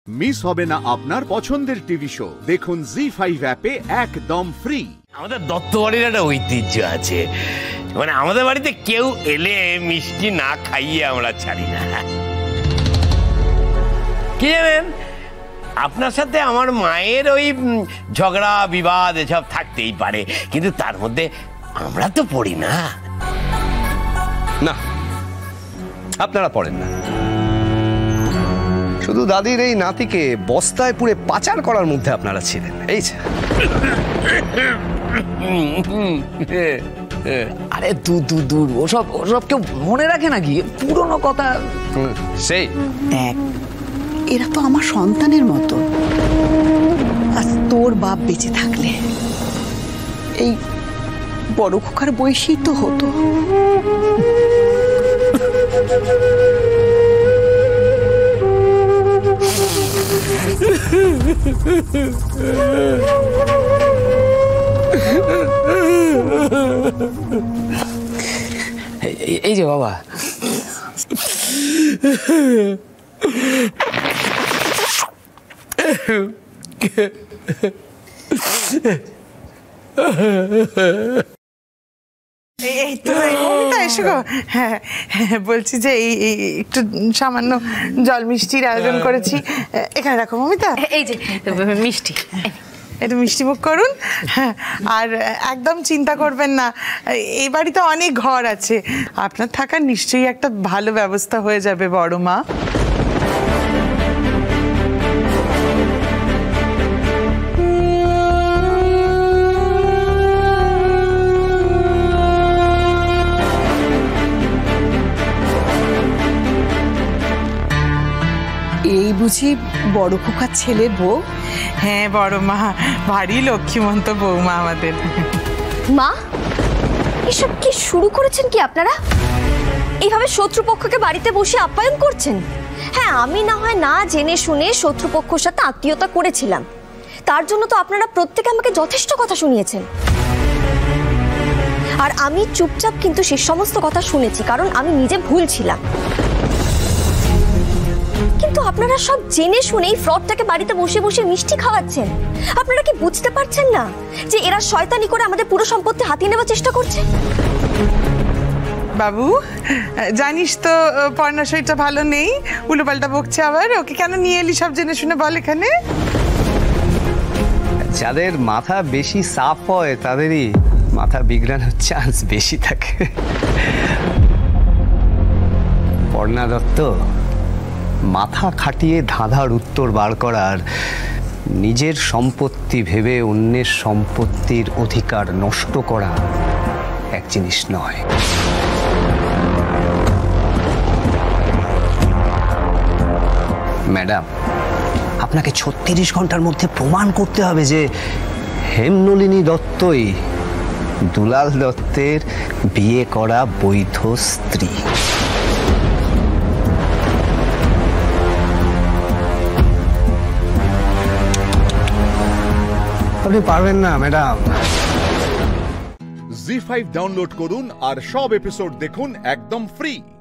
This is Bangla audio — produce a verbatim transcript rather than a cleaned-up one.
মিস হবে না আপনার পছন্দের টিভি শো। দেখুন জি ফাইভ অ্যাপে একদম ফ্রি। আমাদের দত্ত বাড়ির একটা ঐতিহ্য আছে, মানে আমাদের বাড়িতে কেউ এলে মিষ্টি না খাইয়ে আমরা ছাড়ি না। কি জানেন, আপনার সাথে আমার মায়ের ওই ঝগড়া বিবাদ এসব থাকতেই পারে, কিন্তু তার মধ্যে আমরা তো পড়ি না। না, আপনারা পড়েন না। শুধু দাদির এই নাতিকে বস্তায় পুরে পাচার করার মধ্যে আপনারা ছিলেন। এই আরে দূর দূর দূর, ওসব ওসব কেউ মনে রাখে নাকি? পুরনো কথা। সেই দেখ, এরা তো আমার সন্তানের মতো। আজ তোর বাপ বেঁচে থাকলে এই বড় খোকার বয়সী তো হতো। এই যে বাবা, এই তো এসো গো। হ্যাঁ বলছি যে এই একটু সামান্য জল মিষ্টির আয়োজন করেছি, এখানে রাখো মমিতা। এই যে মিষ্টি, একটু মিষ্টি মুখ করুন। হ্যাঁ, আর একদম চিন্তা করবেন না, এই বাড়িতে অনেক ঘর আছে, আপনার থাকার নিশ্চয়ই একটা ভালো ব্যবস্থা হয়ে যাবে বড় মা। এই বুঝি বড় খোকার ছেলের বউ? হ্যাঁ বড় মা, ভারী লক্ষ্মীমন্ত বৌমা আমাদের। মা, এসব কি শুরু করেছেন কি আপনারা? এইভাবে শত্রুপক্ষকে বাড়িতে বসে আপ্যায়ন করছেন? হ্যাঁ, আমি না হয় না জেনে শুনে শত্রুপক্ষের সাথে আত্মীয়তা করেছিলাম, তার জন্য তো আপনারা প্রত্যেকে আমাকে যথেষ্ট কথা শুনিয়েছেন। আর আমি চুপচাপ কিন্তু সে সমস্ত কথা শুনেছি, কারণ আমি নিজে ভুল ছিলাম। কিন্তু আপনারা সব জেনে শুনেই ফ্রডটাকে বাড়িতে বসে বসে মিষ্টি খাওয়াচ্ছেন। আপনারা কি বুঝতে পারছেন না যে এরা শয়তানি করে আমাদের পুরো সম্পত্তি হাতিয়ে নেওয়ার চেষ্টা করছে? বাবু, জানিস তো পর্ণা শরীরটা ভালো নেই, উল্টোপাল্টা বকছে আবার। ওকে কেন নিয়ে এলি সব জেনে শুনে বল এখানে। যাদের মাথা বেশি সাফ হয় তাদেরই মাথা বিগড়ানোর চান্স বেশি থাকে। পর্ণা দত্ত মাথা খাটিয়ে ধাঁধার উত্তর বার করার, নিজের সম্পত্তি ভেবে অন্যের সম্পত্তির অধিকার নষ্ট করা এক জিনিস নয়। ম্যাডাম, আপনাকে ছত্রিশ ঘন্টার মধ্যে প্রমাণ করতে হবে যে হেমনলিনী দত্তই দুলাল দত্তের বিয়ে করা বৈধ স্ত্রী। আপনি পারবেন না ম্যাডাম। জি ফাইভ ডাউনলোড করুন আর সব এপিসোড দেখুন একদম ফ্রি।